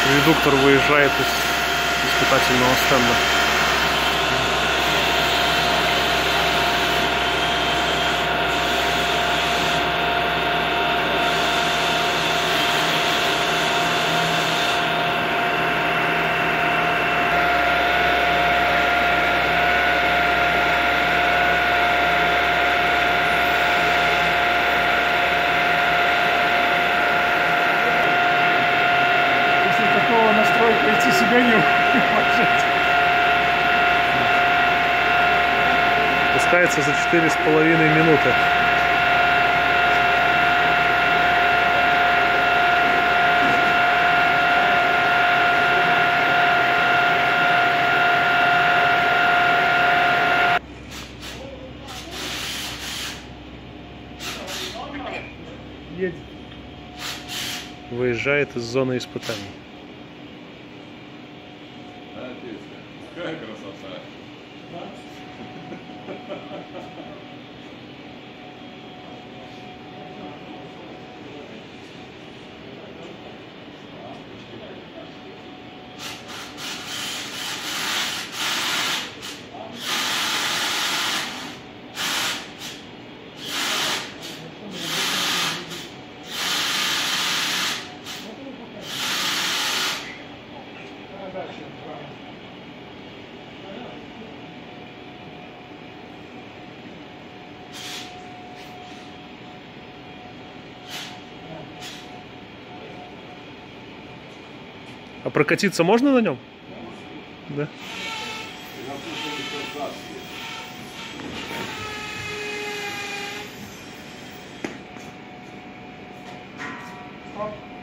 редуктор выезжает из испытательного стенда. Найти себя не может. Пускается за 4,5 минуты. Едет. Выезжает из зоны испытаний. Какая красота! А прокатиться можно на нем? Да. Оп.